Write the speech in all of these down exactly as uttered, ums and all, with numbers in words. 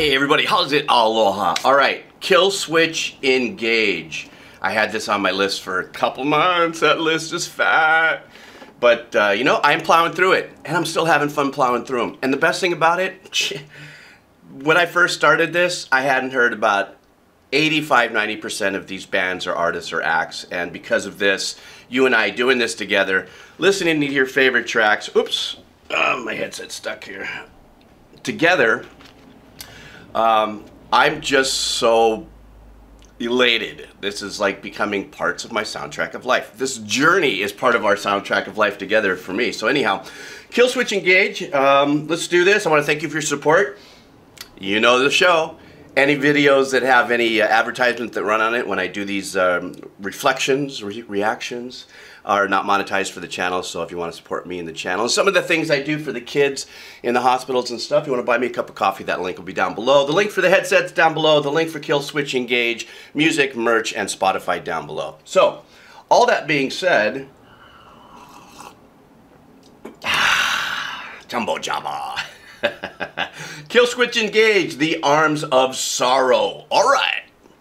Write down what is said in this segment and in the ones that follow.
Hey everybody, how's it? Aloha. Alright, Kill Switch Engage. I had this on my list for a couple months. That list is fat. But, uh, you know, I'm plowing through it. And I'm still having fun plowing through them. And the best thing about it, when I first started this, I hadn't heard about eighty-five, ninety percent of these bands or artists or acts. And because of this, you and I doing this together, listening to your favorite tracks. Oops, oh, my headset's stuck here. Together, um, I'm just so elated. This is like becoming parts of my soundtrack of life. This journey is part of our soundtrack of life together for me. So anyhow, Kill Switch Engage. Um, let's do this. I want to thank you for your support. You know the show. Any videos that have any uh, advertisements that run on it when I do these um, reflections, re reactions, are not monetized for the channel. So if you want to support me in the channel, and some of the things I do for the kids in the hospitals and stuff, you want to buy me a cup of coffee, that link will be down below. The link for the headsets down below. The link for Kill Switch Engage, music, merch, and Spotify down below. So, all that being said, Jumbo Jabba. Kill Switch Engage, The Arms of Sorrow. All right.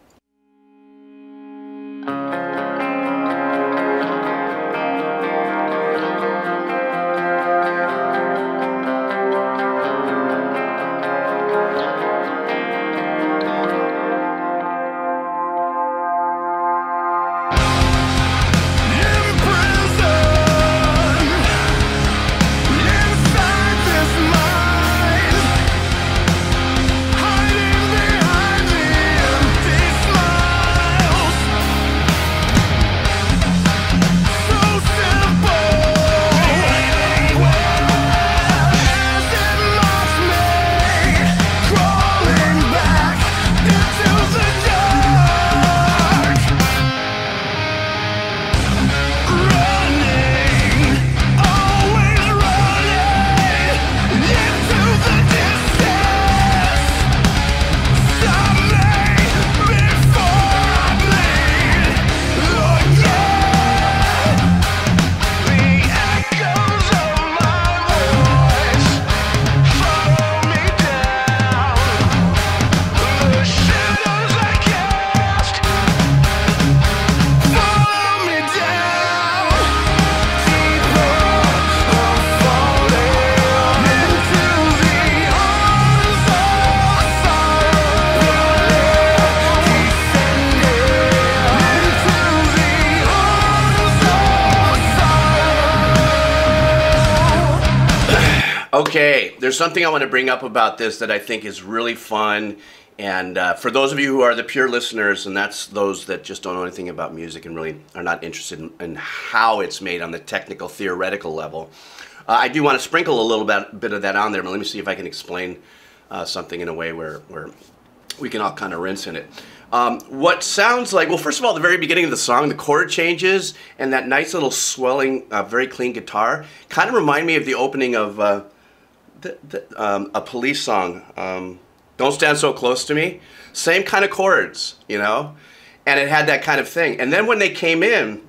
Okay, there's something I want to bring up about this that I think is really fun, and uh, for those of you who are the pure listeners, and that's those that just don't know anything about music and really are not interested in, in how it's made on the technical, theoretical level, uh, I do want to sprinkle a little bit, bit of that on there, but let me see if I can explain uh, something in a way where, where we can all kind of rinse in it. Um, what sounds like, well, first of all, the very beginning of the song, the chord changes, and that nice little swelling, uh, very clean guitar, kind of remind me of the opening of uh, The, the, um, a Police song, um, Don't Stand So Close to Me. Same kind of chords, you know, and it had that kind of thing. And then when they came in,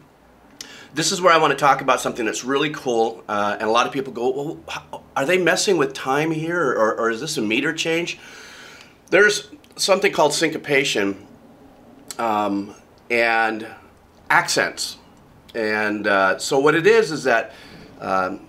this is where I want to talk about something that's really cool, uh, and a lot of people go, well, how, are they messing with time here, or, or is this a meter change? There's something called syncopation um, and accents. And uh, so what it is is that um,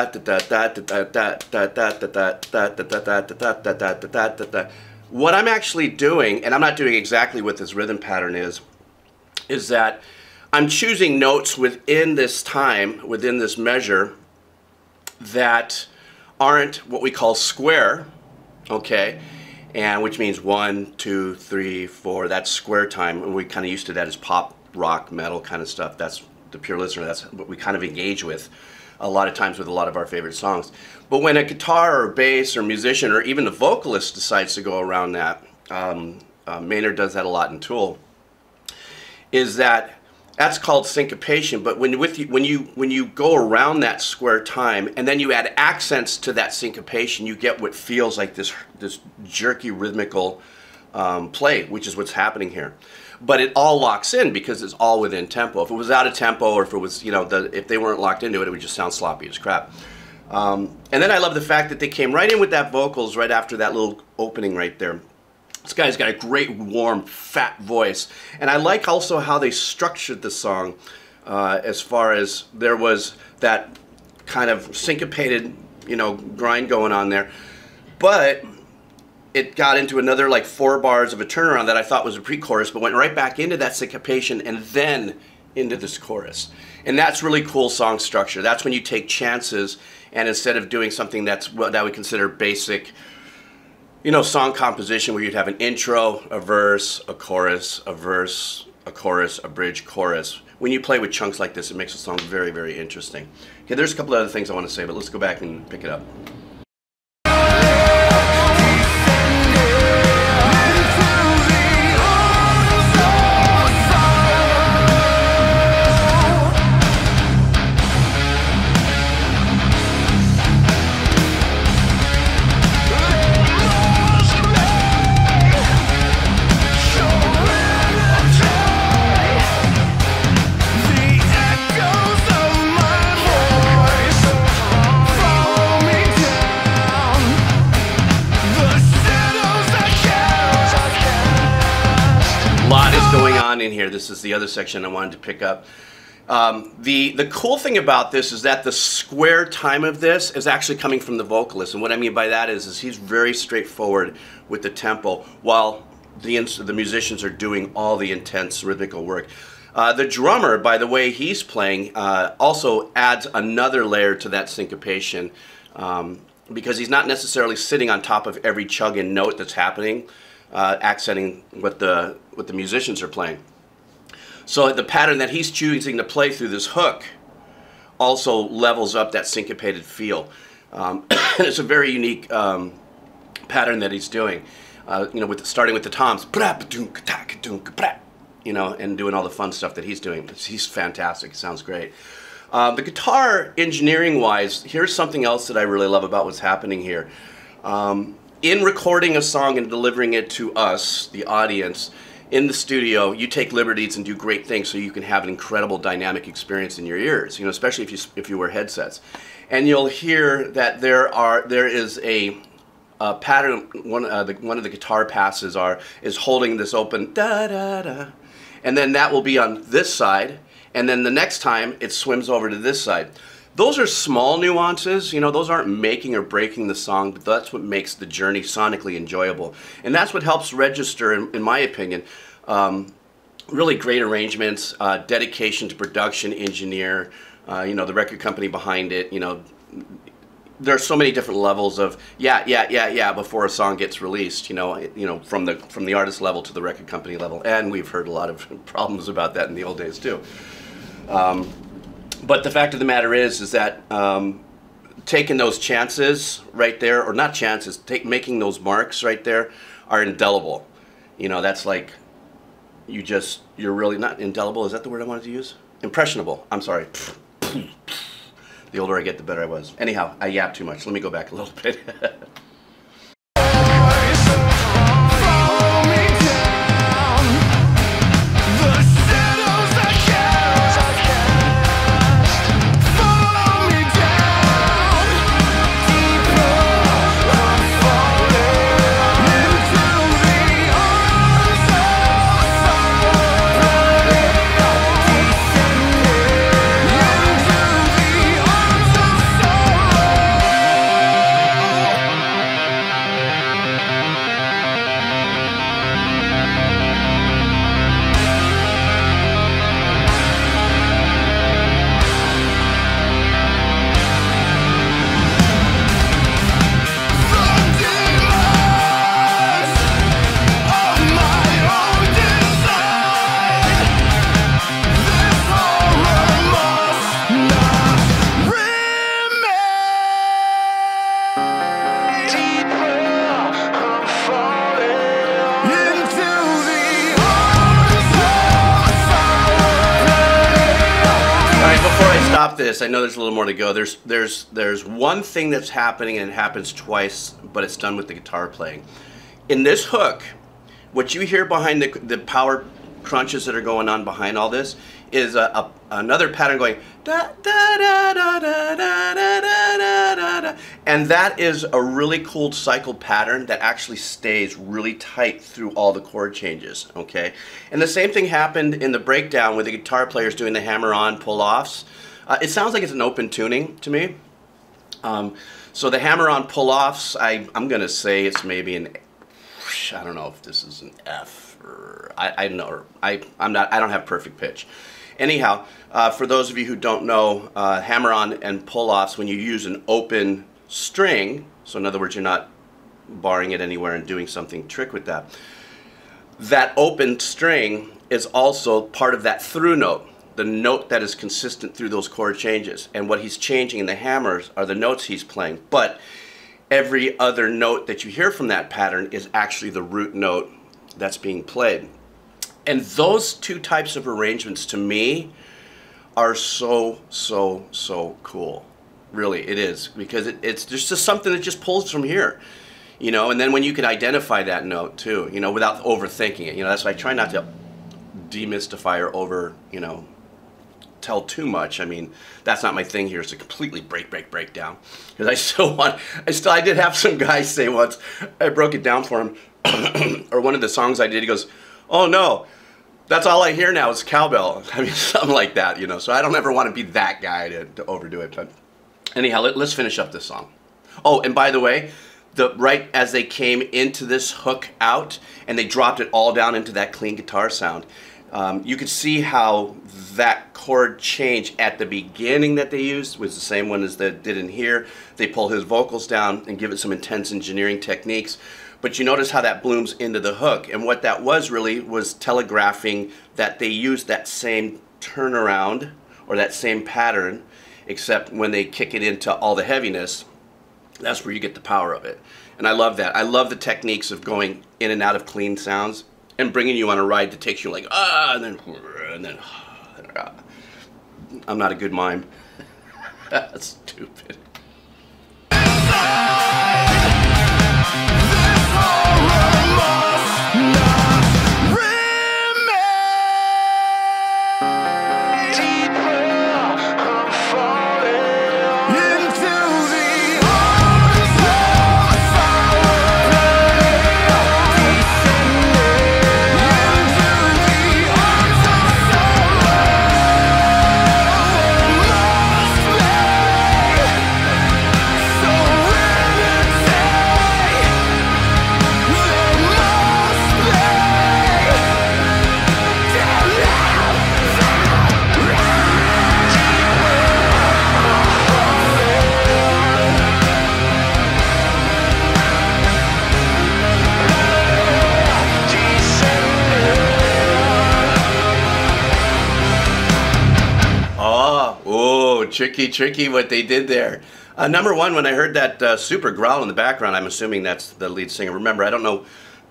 what I'm actually doing, and I'm not doing exactly what this rhythm pattern is, is that I'm choosing notes within this time, within this measure, that aren't what we call square, okay, and which means one, two, three, four, that's square time, and we kind of used to that as pop, rock, metal kind of stuff. That's the pure listener, that's what we kind of engage with a lot of times with a lot of our favorite songs. But when a guitar or bass or musician or even a vocalist decides to go around that, um, uh, Maynard does that a lot in Tool, is that that's called syncopation. But when with you, when you when you go around that square time and then you add accents to that syncopation, you get what feels like this this jerky rhythmical um, play, which is what's happening here. But it all locks in because it's all within tempo. If it was out of tempo, or if it was, you know, the, if they weren't locked into it, it would just sound sloppy as crap. Um, and then I love the fact that they came right in with that vocals right after that little opening right there. This guy's got a great, warm, fat voice. And I like also how they structured the song uh, as far as there was that kind of syncopated, you know, grind going on there. But it got into another like four bars of a turnaround that I thought was a pre-chorus, but went right back into that syncopation and then into this chorus. And that's really cool song structure. That's when you take chances, and instead of doing something that's what I would consider basic, you know, song composition, where you'd have an intro, a verse, a chorus, a verse, a chorus, a bridge, chorus. When you play with chunks like this, it makes the song very, very interesting. Okay, there's a couple other things I want to say, but let's go back and pick it up. In here, this is the other section I wanted to pick up. Um, the the cool thing about this is that the square time of this is actually coming from the vocalist, and what I mean by that is, is he's very straightforward with the tempo, while the the musicians are doing all the intense rhythmical work. Uh, the drummer, by the way he's playing, uh, also adds another layer to that syncopation, um, because he's not necessarily sitting on top of every chug and note that's happening, uh, accenting what the what the musicians are playing. So the pattern that he's choosing to play through this hook also levels up that syncopated feel. Um, it's a very unique um, pattern that he's doing. Uh, you know, with starting with the toms, you know, and doing all the fun stuff that he's doing. He's fantastic. It sounds great. Uh, the guitar, engineering-wise, here's something else that I really love about what's happening here. Um, in recording a song and delivering it to us, the audience, in the studio, you take liberties and do great things so you can have an incredible dynamic experience in your ears, you know, especially if you if you wear headsets. And you'll hear that there are there is a, a pattern. One uh, the, one of the guitar passes are is holding this open da da da, and then that will be on this side, and then the next time it swims over to this side. Those are small nuances, you know, those aren't making or breaking the song, but that's what makes the journey sonically enjoyable. And that's what helps register, in, in my opinion, um, really great arrangements, uh, dedication to production, engineer, uh, you know, the record company behind it, you know. There are so many different levels of yeah, yeah, yeah, yeah before a song gets released, you know, you know, from the from the artist level to the record company level. And we've heard a lot of problems about that in the old days too. Um, But the fact of the matter is, is that um, taking those chances right there, or not chances, take, making those marks right there are indelible. You know, that's like, you just, you're really not indelible. Is that the word I wanted to use? Impressionable. I'm sorry. The older I get, the better I was. Anyhow, I yap too much. Let me go back a little bit. This. I know there's a little more to go. There's there's there's one thing that's happening, and it happens twice, but it's done with the guitar playing. In this hook, what you hear behind the the power crunches that are going on behind all this is a, a, another pattern going da da da da da da da da da da. And that is a really cool cycle pattern that actually stays really tight through all the chord changes, okay? And the same thing happened in the breakdown with the guitar players doing the hammer-on pull-offs. Uh, it sounds like it's an open tuning to me. Um, so the hammer-on pull-offs, I, I'm gonna say it's maybe an, I don't know if this is an F or, I, I don't know, I, I'm not, I don't have perfect pitch. Anyhow, uh, for those of you who don't know, uh, hammer-on and pull-offs, when you use an open string, so in other words, you're not barring it anywhere and doing something trick with that, that open string is also part of that through note, the note that is consistent through those chord changes. And what he's changing in the hammers are the notes he's playing. But every other note that you hear from that pattern is actually the root note that's being played. And those two types of arrangements, to me, are so, so, so cool. Really, it is. Because it, it's just something that just pulls from here. You know, and then when you can identify that note, too, you know, without overthinking it. You know, that's why I try not to demystify or over, you know, tell too much. I mean, that's not my thing here. It's a completely break, break, break down. Because I still want, I still, I did have some guy say once, I broke it down for him, or one of the songs I did, he goes, oh no, that's all I hear now is cowbell. I mean, something like that, you know. So I don't ever want to be that guy to, to overdo it. But anyhow, let, let's finish up this song. Oh, and by the way, the right as they came into this hook out, and they dropped it all down into that clean guitar sound, um, you could see how that chord change at the beginning that they used was the same one as they did in here. They pull his vocals down and give it some intense engineering techniques. But you notice how that blooms into the hook. And what that was really was telegraphing that they used that same turnaround or that same pattern, except when they kick it into all the heaviness, that's where you get the power of it. And I love that. I love the techniques of going in and out of clean sounds and bringing you on a ride that takes you like, ah, and then, and then, ah. I'm not a good mime. That's stupid. Tricky, tricky what they did there. Uh, number one, when I heard that uh, super growl in the background, I'm assuming that's the lead singer. Remember, I don't know,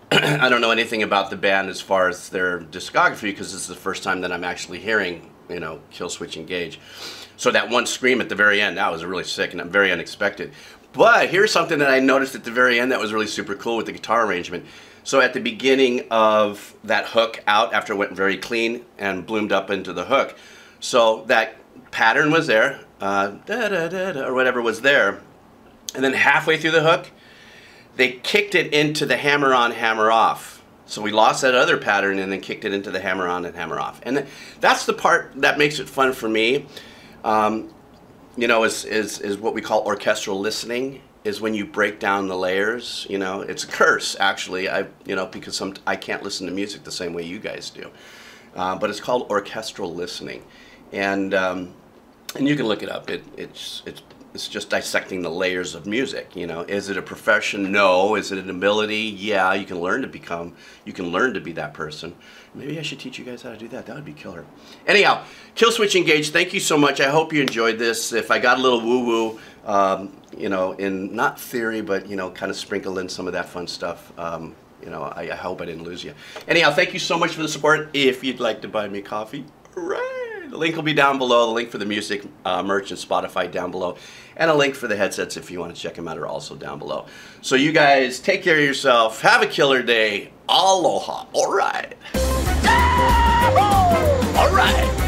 I don't know anything about the band as far as their discography because this is the first time that I'm actually hearing, you know, Killswitch Engage. So that one scream at the very end, that was really sick and very unexpected. But here's something that I noticed at the very end that was really super cool with the guitar arrangement. So at the beginning of that hook out, after it went very clean and bloomed up into the hook, so that pattern was there, uh, da, da, da, da, or whatever was there, and then halfway through the hook, they kicked it into the hammer on, hammer off. So we lost that other pattern and then kicked it into the hammer on and hammer off. And that's the part that makes it fun for me, um, you know, is, is, is what we call orchestral listening, is when you break down the layers. You know, it's a curse, actually, I, you know, because some, I can't listen to music the same way you guys do. Uh, but it's called orchestral listening. And um, and you can look it up. It, it's it's it's just dissecting the layers of music. You know, is it a profession? No. Is it an ability? Yeah. You can learn to become. You can learn to be that person. Maybe I should teach you guys how to do that. That would be killer. Anyhow, Killswitch Engage. Thank you so much. I hope you enjoyed this. If I got a little woo woo, um, you know, in not theory, but you know, kind of sprinkle in some of that fun stuff. Um, you know, I, I hope I didn't lose you. Anyhow, thank you so much for the support. If you'd like to buy me coffee, hooray! The link will be down below. The link for the music, uh, merch, and Spotify down below. And a link for the headsets if you want to check them out are also down below. So you guys, take care of yourself. Have a killer day. Aloha. All right. All right.